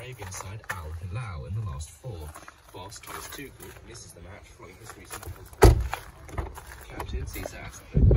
Moravian side Al Hilal in the last 4. Boss Thomas Tuchel misses the match following his recent captain Cesar